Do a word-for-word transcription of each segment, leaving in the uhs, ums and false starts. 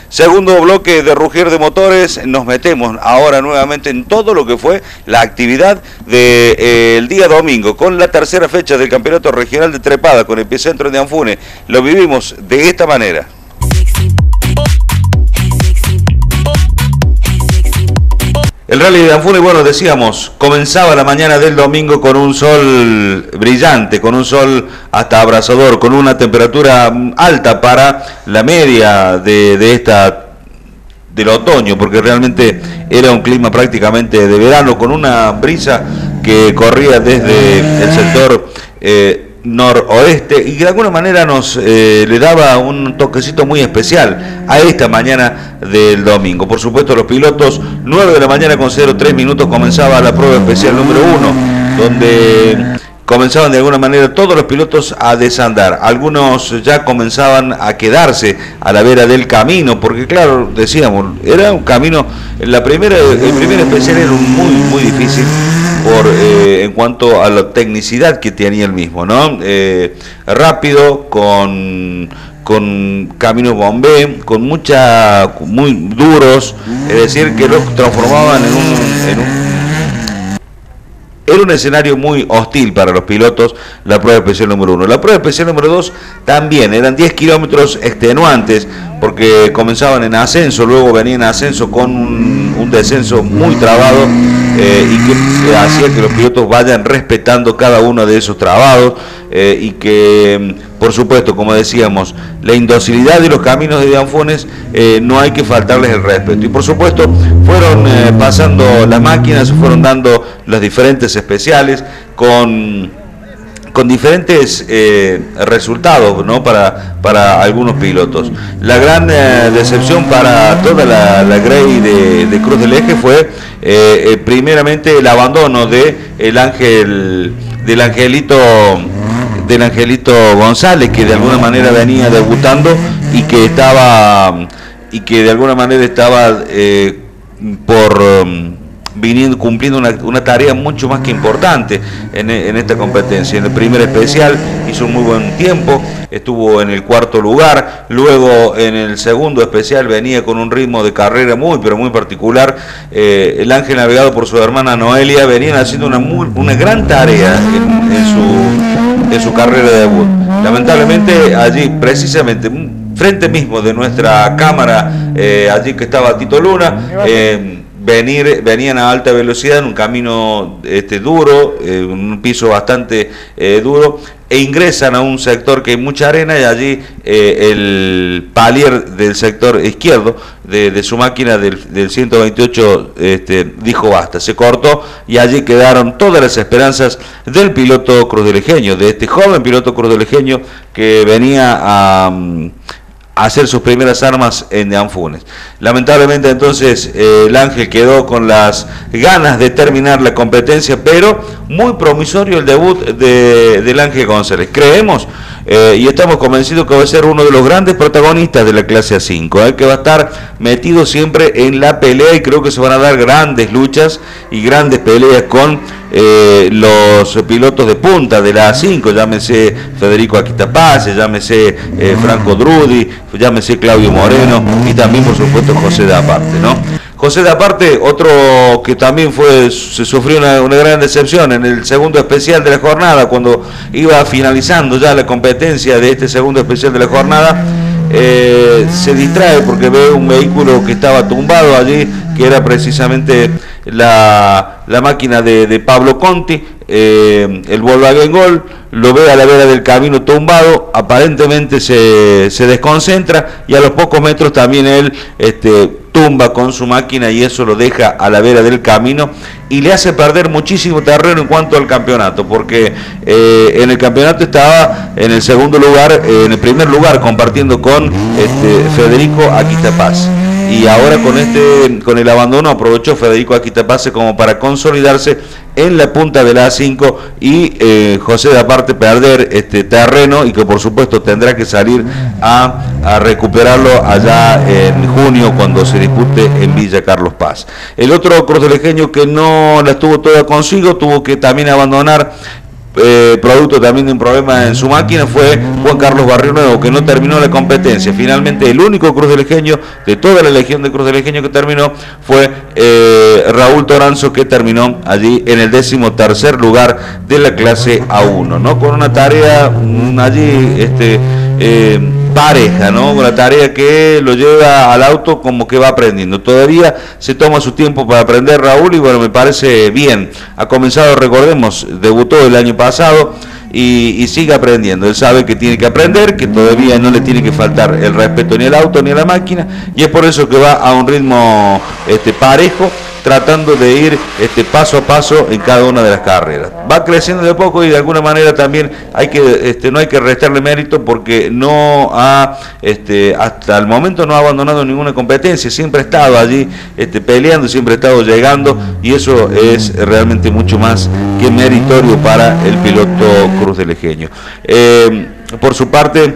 Segundo bloque de Rugir de Motores, nos metemos ahora nuevamente en todo lo que fue la actividad del de, eh, día domingo, con la tercera fecha del Campeonato Regional de Trepada, con epicentro de Anfunes. Lo vivimos de esta manera. El rally de Anfunes, bueno, decíamos, comenzaba la mañana del domingo con un sol brillante, con un sol hasta abrasador, con una temperatura alta para la media de, de esta del otoño, porque realmente era un clima prácticamente de verano, con una brisa que corría desde el sector eh, noroeste y que de alguna manera nos eh, le daba un toquecito muy especial a esta mañana del domingo. Por supuesto, los pilotos, nueve de la mañana con cero tres minutos comenzaba la prueba especial número uno, donde comenzaban de alguna manera todos los pilotos a desandar. Algunos ya comenzaban a quedarse a la vera del camino, porque claro, decíamos, era un camino, la primera, el primer especial era un muy, muy difícil por eh, en cuanto a la tecnicidad que tenía el mismo, ¿no? Eh, rápido, con con caminos bombé, con mucha, muy duros, es decir, que los transformaban en un, en un Era un escenario muy hostil para los pilotos, la prueba especial número uno. La prueba especial número dos también, eran diez kilómetros extenuantes, porque comenzaban en ascenso, luego venían en ascenso con un, un descenso muy trabado, eh, y que hacía que los pilotos vayan respetando cada uno de esos trabados, eh, y que, por supuesto, como decíamos, la indocilidad de los caminos de Anfunes, eh, no hay que faltarles el respeto. Y por supuesto, fueron eh, pasando las máquinas, fueron dando los diferentes especiales con, con diferentes eh, resultados, ¿no? para, para algunos pilotos. La gran eh, decepción para toda la, la grey de, de Cruz del Eje fue eh, eh, primeramente el abandono de el ángel, del angelito del Angelito González, que de alguna manera venía debutando y que estaba y que de alguna manera estaba eh, por um, viniendo cumpliendo una, una tarea mucho más que importante en, en esta competencia. En el primer especial hizo un muy buen tiempo, estuvo en el cuarto lugar, luego en el segundo especial venía con un ritmo de carrera muy pero muy particular. Eh, el Ángel, navegado por su hermana Noelia, venían haciendo una, muy, una gran tarea en, en su de su carrera de debut. Lamentablemente allí, precisamente frente mismo de nuestra cámara, eh, allí que estaba Tito Luna, eh, venir, venían a alta velocidad en un camino este, duro, eh, un piso bastante eh, duro, e ingresan a un sector que hay mucha arena, y allí eh, el palier del sector izquierdo de, de su máquina del, del ciento veintiocho este, dijo basta, se cortó, y allí quedaron todas las esperanzas del piloto cruzelejeño, de este joven piloto cruzelejeño que venía a, a hacer sus primeras armas en Anfunes. Lamentablemente entonces eh, el Ángel quedó con las ganas de terminar la competencia, pero muy promisorio el debut de, del Ángel González. Creemos eh, y estamos convencidos que va a ser uno de los grandes protagonistas de la clase A cinco, eh, que va a estar metido siempre en la pelea, y creo que se van a dar grandes luchas y grandes peleas con eh, los pilotos de punta de la A cinco, llámese Federico Aquitapase, llámese eh, Franco Drudi, llámese Claudio Moreno, y también por supuesto José de Aparte, ¿no? José de Aparte, otro que también fue, se sufrió una, una gran decepción en el segundo especial de la jornada, cuando iba finalizando ya la competencia de este segundo especial de la jornada, eh, se distrae porque ve un vehículo que estaba tumbado allí, que era precisamente la, la máquina de, de Pablo Conti, eh, el Volkswagen Gol, lo ve a la vera del camino tumbado, aparentemente se, se desconcentra, y a los pocos metros también él este, tumba con su máquina, y eso lo deja a la vera del camino y le hace perder muchísimo terreno en cuanto al campeonato, porque eh, en el campeonato estaba en el segundo lugar, eh, en el primer lugar, compartiendo con este, Federico Aquitapase. Y ahora con este con el abandono aprovechó Federico Aquitapase como para consolidarse en la punta de la A cinco, y eh, José de Aparte perder este terreno, y que por supuesto tendrá que salir a, a recuperarlo allá en junio, cuando se dispute en Villa Carlos Paz. El otro cruzelejeño que no la tuvo toda consigo, tuvo que también abandonar eh, producto también de un problema en su máquina, fue Juan Carlos Barrio Nuevo, que no terminó la competencia. Finalmente el único crucelejeño de toda la legión de crucelejeños que terminó fue eh, Raúl Toranzo, que terminó allí en el décimo tercer lugar de la clase A uno, ¿no? Con una tarea mm, allí este, eh, pareja, ¿no? Una tarea que lo lleva al auto como que va aprendiendo. Todavía se toma su tiempo para aprender Raúl y bueno, me parece bien. Ha comenzado, recordemos, debutó el año pasado y, y sigue aprendiendo. Él sabe que tiene que aprender, que todavía no le tiene que faltar el respeto ni al auto ni a la máquina, y es por eso que va a un ritmo este, parejo, tratando de ir este, paso a paso en cada una de las carreras. Va creciendo de poco y de alguna manera también hay que, este, no hay que restarle mérito porque no ha, este, hasta el momento no ha abandonado ninguna competencia, siempre ha estado allí este, peleando, siempre ha estado llegando, y eso es realmente mucho más que meritorio para el piloto crucelejeño. Eh, por su parte,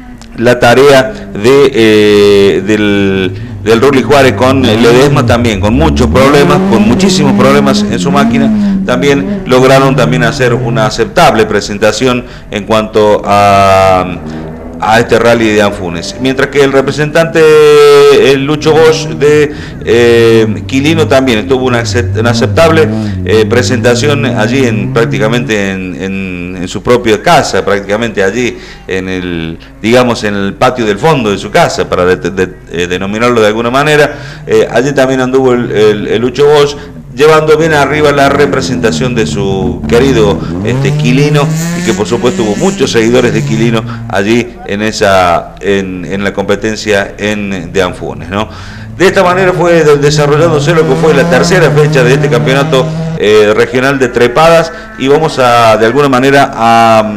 la tarea de, eh, del... del Rulli Juárez con Ledesma también, con muchos problemas, con muchísimos problemas en su máquina, también lograron también hacer una aceptable presentación en cuanto a, a este rally de Anfunes. Mientras que el representante, el Lucho Bosch de eh, Quilino, también tuvo una, una aceptable eh, presentación allí en prácticamente en, en, en su propia casa, prácticamente allí en el, digamos, en el patio del fondo de su casa, para de, de, de, eh, denominarlo de alguna manera. Eh, allí también anduvo el, el, el Lucho Bosch, llevando bien arriba la representación de su querido este, Quilino, y que por supuesto hubo muchos seguidores de Quilino allí en esa en, en la competencia en, de Anfunes, ¿no? De esta manera fue desarrollándose lo que fue la tercera fecha de este campeonato eh, regional de trepadas, y vamos a de alguna manera a,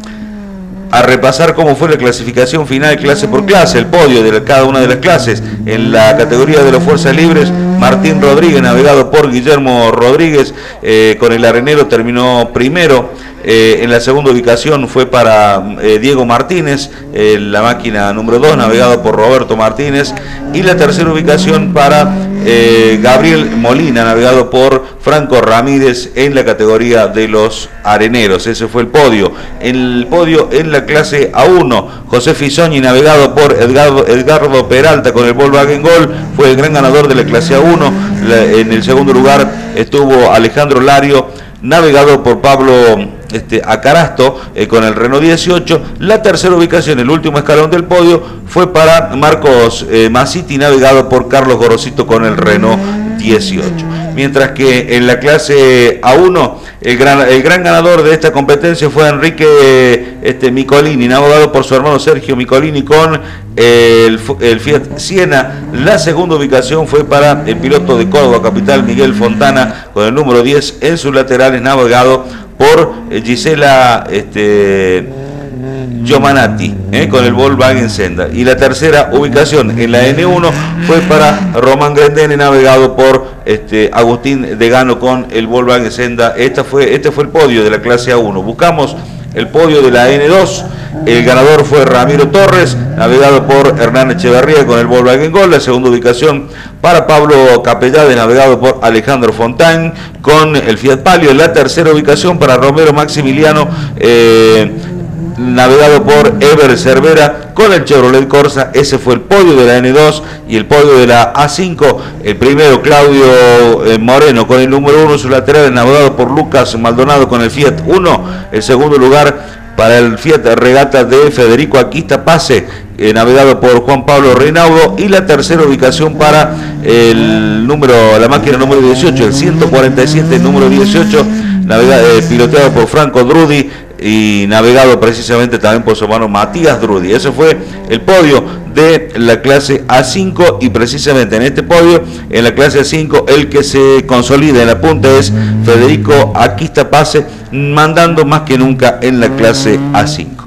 a repasar cómo fue la clasificación final clase por clase, el podio de la, cada una de las clases. En la categoría de las fuerzas libres, Martín Rodríguez, navegado por Guillermo Rodríguez, eh, con el arenero terminó primero. Eh, en la segunda ubicación fue para eh, Diego Martínez, eh, la máquina número dos, navegado por Roberto Martínez, y la tercera ubicación para eh, Gabriel Molina, navegado por Franco Ramírez, en la categoría de los areneros. Ese fue el podio. En el podio en la clase A uno, José Fisoni, navegado por Edgardo, Edgardo Peralta con el Volkswagen Gol, fue el gran ganador de la clase A uno. La, en el segundo lugar estuvo Alejandro Lario, navegado por Pablo este, Acarasto eh, con el Renault dieciocho. La tercera ubicación, el último escalón del podio, fue para Marcos eh, Masiti, navegado por Carlos Gorosito con el Renault dieciocho. Mientras que en la clase A uno, el gran, el gran ganador de esta competencia fue Enrique este, Micolini, navegado por su hermano Sergio Micolini con el, el Fiat Siena. La segunda ubicación fue para el piloto de Córdoba Capital, Miguel Fontana, con el número diez en sus laterales, navegado por Gisela este, Giomanatti, eh, con el Volkswagen Senda. Y la tercera ubicación en la N uno fue para Román Grendene, navegado por este, Agustín Degano con el Volkswagen Senda. Esta fue, este fue el podio de la clase A uno. Buscamos el podio de la N dos. El ganador fue Ramiro Torres, navegado por Hernán Echeverría con el Volkswagen Gol. La segunda ubicación para Pablo Capellade, navegado por Alejandro Fontaine con el Fiat Palio. La tercera ubicación para Romero Maximiliano, eh, navegado por Ever Cervera con el Chevrolet Corsa. Ese fue el podio de la N dos. Y el podio de la A cinco, el primero Claudio eh, Moreno con el número uno, sus laterales, navegado por Lucas Maldonado con el Fiat Uno. El segundo lugar para el Fiat Regata de Federico Aquista Pase, eh, navegado por Juan Pablo Reinaudo. Y la tercera ubicación para el número, la máquina número dieciocho, el ciento cuarenta y siete, número dieciocho, navegado, eh, piloteado por Franco Drudi y navegado precisamente también por su hermano Matías Drudi. Ese fue el podio de la clase A cinco, y precisamente en este podio, en la clase A cinco, el que se consolida en la punta es Federico Aquista Pase, mandando más que nunca en la clase A cinco.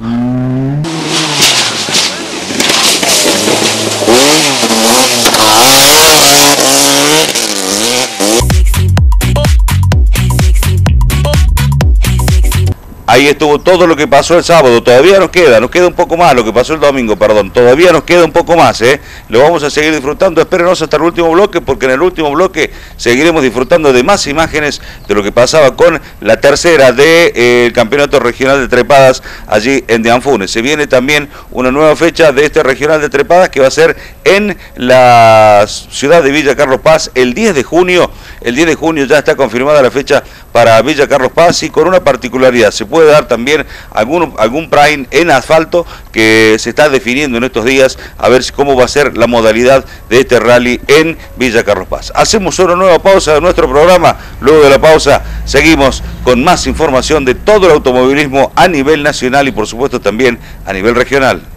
ahí estuvo todo lo que pasó el sábado, todavía nos queda, nos queda un poco más, lo que pasó el domingo, perdón, todavía nos queda un poco más, ¿eh? Lo vamos a seguir disfrutando, espérenos hasta el último bloque, porque en el último bloque seguiremos disfrutando de más imágenes de lo que pasaba con la tercera del de, eh, Campeonato Regional de Trepadas allí en Dianfunes. Se viene también una nueva fecha de este Regional de Trepadas que va a ser en la ciudad de Villa Carlos Paz el diez de junio. El diez de junio ya está confirmada la fecha para Villa Carlos Paz y con una particularidad, se puede dar también algún, algún prime en asfalto que se está definiendo en estos días, a ver cómo va a ser la modalidad de este rally en Villa Carlos Paz. Hacemos una nueva pausa de nuestro programa, luego de la pausa seguimos con más información de todo el automovilismo a nivel nacional y por supuesto también a nivel regional.